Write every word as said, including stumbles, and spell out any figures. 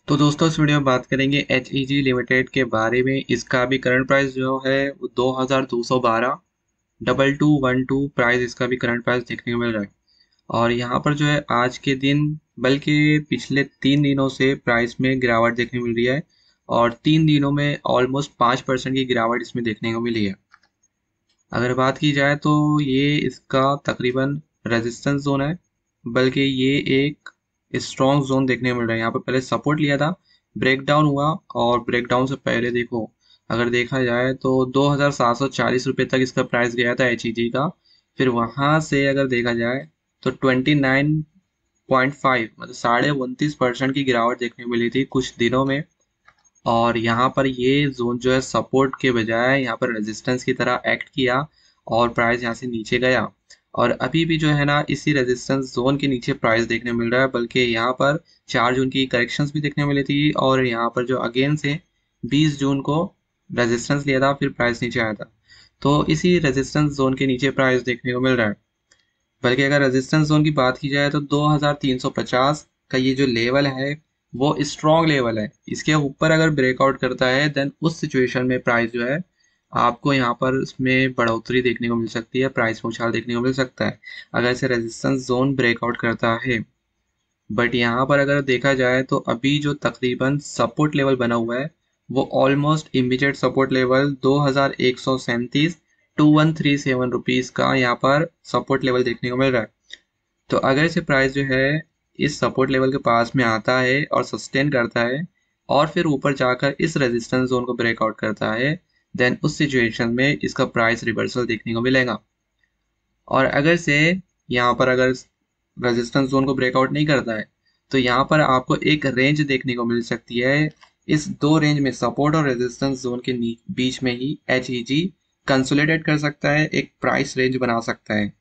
तो दोस्तों इस वीडियो में बात करेंगे एच ई जी लिमिटेड के बारे में। इसका भी करंट प्राइस जो है वो दो हज़ार दो सौ बारह double two one two price इसका भी करंट प्राइस देखने को मिल रहा है। और यहाँ पर जो है आज के दिन बल्कि पिछले तीन दिनों से प्राइस में गिरावट देखने को मिल रही है और तीन दिनों में ऑलमोस्ट पाँच परसेंट की गिरावट इसमें देखने को मिली है। अगर बात की जाए तो ये इसका तकरीबन रेजिस्टेंस जोन है, बल्कि ये एक स्ट्रॉन्ग जोन देखने को मिल रहा है। यहाँ पर पहले सपोर्ट लिया था, ब्रेकडाउन हुआ और ब्रेकडाउन से पहले देखो, अगर देखा जाए तो दो हज़ार सात सौ चालीस रुपये तक इसका प्राइस गया था एच ई जी का। फिर वहाँ से अगर देखा जाए तो ट्वेंटी नाइन पॉइंट फाइव मतलब साढ़े उनतीस परसेंट की गिरावट देखने को मिली थी कुछ दिनों में। और यहाँ पर ये जोन जो है सपोर्ट के बजाय यहाँ पर रेजिस्टेंस की तरह एक्ट किया और प्राइस यहाँ से नीचे गया। और अभी भी जो है ना इसी रेजिस्टेंस जोन के नीचे प्राइस देखने को मिल रहा है, बल्कि यहाँ पर चार जून की करेक्शंस भी देखने को मिली थी और यहाँ पर जो अगेन से बीस जून को रेजिस्टेंस लिया था फिर प्राइस नीचे आया था। तो इसी रेजिस्टेंस जोन के नीचे प्राइस देखने को मिल रहा है। बल्कि अगर रेजिस्टेंस जोन की बात की जाए तो दो हज़ार तीन सौ पचास का ये जो लेवल है वो स्ट्रॉन्ग लेवल है। इसके ऊपर अगर ब्रेकआउट करता है देन उस सिचुएशन में प्राइस जो है आपको यहाँ पर इसमें बढ़ोतरी देखने को मिल सकती है, प्राइस में उछाल देखने को मिल सकता है अगर इसे रेजिस्टेंस जोन ब्रेकआउट करता है। बट यहाँ पर अगर देखा जाए तो अभी जो तकरीबन सपोर्ट लेवल बना हुआ है वो ऑलमोस्ट इमीडिएट सपोर्ट लेवल दो हज़ार एक सौ सैंतीस two one three seven rupees का यहाँ पर सपोर्ट लेवल देखने को मिल रहा है। तो अगर इसे प्राइस जो है इस सपोर्ट लेवल के पास में आता है और सस्टेन करता है और फिर ऊपर जाकर इस रेजिस्टेंस जोन को ब्रेकआउट करता है देन उस सिचुएशन में इसका प्राइस रिवर्सल देखने को मिलेगा। और अगर से यहाँ पर अगर रेजिस्टेंस जोन को ब्रेकआउट नहीं करता है तो यहाँ पर आपको एक रेंज देखने को मिल सकती है। इस दो रेंज में सपोर्ट और रेजिस्टेंस जोन के नी- बीच में ही एच ई जी कंसोलिडेट कर सकता है, एक प्राइस रेंज बना सकता है।